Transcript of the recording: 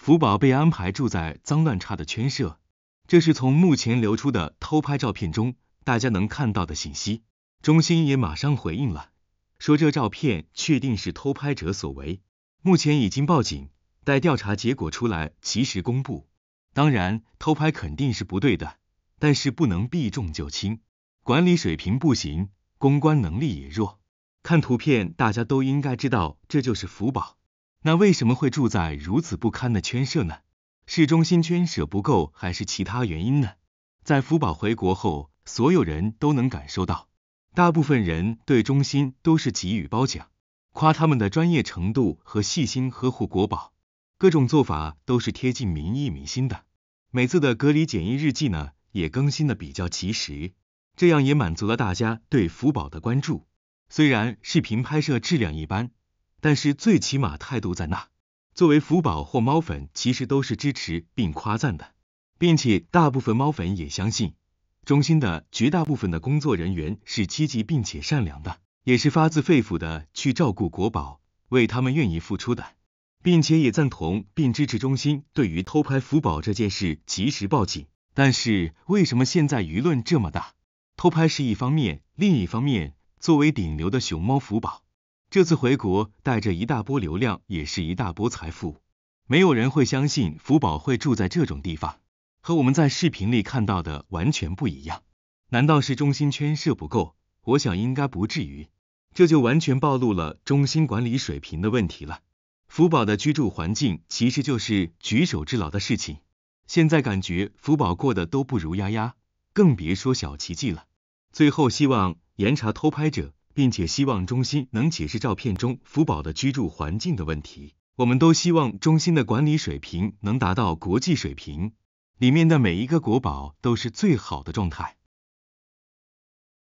福宝被安排住在脏乱差的圈舍，这是从目前流出的偷拍照片中大家能看到的信息。中心也马上回应了，说这照片确定是偷拍者所为，目前已经报警，待调查结果出来及时公布。当然，偷拍肯定是不对的，但是不能避重就轻，管理水平不行，公关能力也弱。看图片大家都应该知道这就是福宝。那为什么会住在如此不堪的圈舍呢？是中心圈舍不够还是其他原因呢？在福宝回国后，所有人都能感受到，大部分人对中心都是给予褒奖，夸他们的专业程度和细心呵护国宝，各种做法都是贴近民意民心的。每次的隔离检疫日记呢，也更新的比较及时，这样也满足了大家对福宝的关注。虽然视频拍摄质量一般，但是最起码态度在那。作为福宝或猫粉，其实都是支持并夸赞的，并且大部分猫粉也相信，中心的绝大部分的工作人员是积极并且善良的，也是发自肺腑的去照顾国宝，为他们愿意付出的，并且也赞同并支持中心对于偷拍福宝这件事及时报警。但是为什么现在舆论这么大？偷拍是一方面，另一方面，作为顶流的熊猫福宝，这次回国带着一大波流量，也是一大波财富。没有人会相信福宝会住在这种地方，和我们在视频里看到的完全不一样。难道是中心圈舍不够？我想应该不至于，这就完全暴露了中心管理水平的问题了。福宝的居住环境其实就是举手之劳的事情，现在感觉福宝过得都不如丫丫，更别说小奇迹了。最后希望严查偷拍者，并且希望中心能解释照片中福宝的居住环境的问题。我们都希望中心的管理水平能达到国际水平，里面的每一个国宝都是最好的状态。